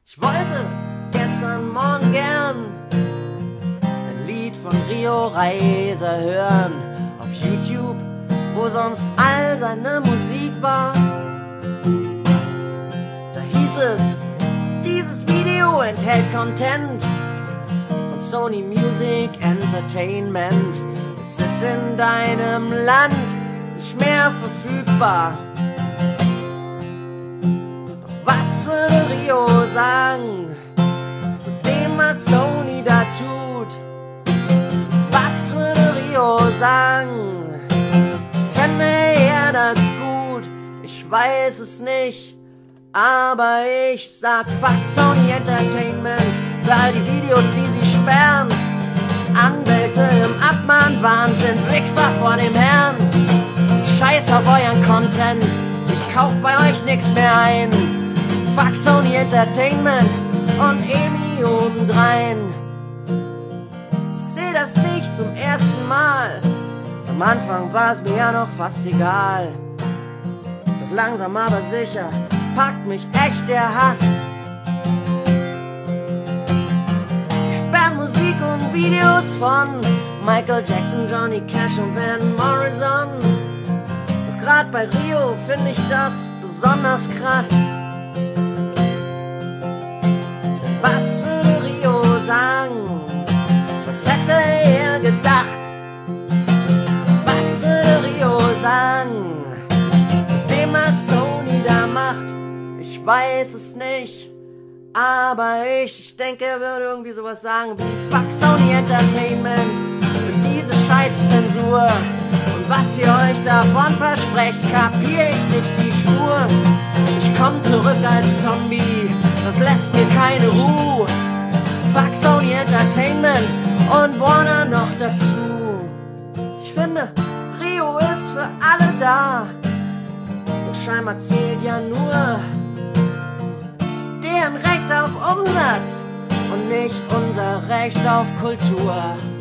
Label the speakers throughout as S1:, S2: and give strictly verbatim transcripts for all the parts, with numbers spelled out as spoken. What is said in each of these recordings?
S1: Ich wollte gestern Morgen gern ein Lied von Rio Reiser hören auf YouTube, wo sonst all seine Musik war. Da hieß es, dieses Video enthält Content von Sony Music Entertainment. Es ist in deinem Land nicht mehr verfügbar. Doch was würde Rio sagen zu dem, was Sony da tut? Was würde Rio sagen? Fände er das gut? Ich weiß es nicht, aber ich sag fuck Sony Entertainment für all die Videos, die sie sperren. Anwälte im Abmahnwahnsinn, Wichser vor dem Herrn. Ich scheiß auf euren Content, ich kauf bei euch nix mehr ein. Fuck Sony Entertainment und Emi obendrein. Ich seh das nicht zum ersten Mal. Am Anfang war es mir ja noch fast egal. Doch langsam aber sicher packt mich echt der Hass. Sperren Musik und Videos von Michael Jackson, Johnny Cash und Van Morrison. Doch grad bei Rio finde ich das besonders krass. Was würde Rio sagen? Was hätte er gedacht? Was würde Rio sagen zu dem, was Sony da macht? Ich weiß es nicht, aber ich, ich denke, er würde irgendwie sowas sagen wie fuck Sony Entertainment für diese scheiß Zensur. Und was ihr euch davon versprecht, kapier ich nicht die Spur. Ich komm zurück als Zombie, das lässt mir keine Ruhe. Fuck Sony Entertainment und Warner noch dazu. Ich finde, Rio ist für alle da. Doch scheinbar zählt ja nur deren Recht auf Umsatz und nicht unser Recht auf Kultur.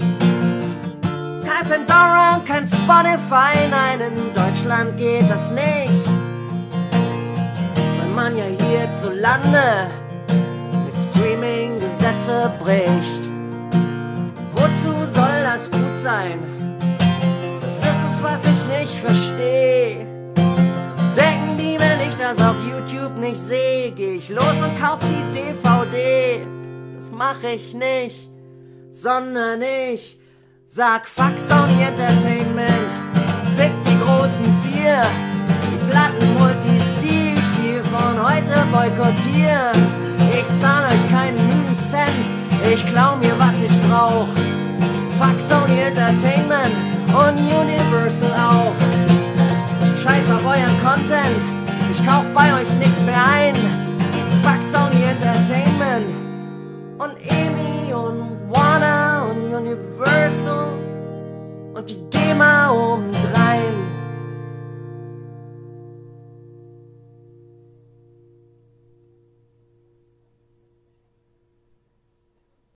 S1: Kein Pandora, kein Spotify, nein, in Deutschland geht das nicht. Weil man ja hierzulande mit Streaming-Gesetze bricht. Wozu soll das gut sein? Das ist es, was ich nicht verstehe. Denken die, wenn ich das auf YouTube nicht sehe, geh ich los und kauf die D V D. Das mach ich nicht, sondern ich sag fuck Sony Entertainment, fick die großen vier, die Plattenmultis, die ich hier von heute boykottiere. Ich zahl euch keinen müden Cent, ich klau mir, was ich brauch. Fuck Sony Entertainment und Universal auch. Ich scheiß auf euren Content, ich kauf bei euch nix mehr ein. Fuck Sony Entertainment und Emi und Warner und Universal und die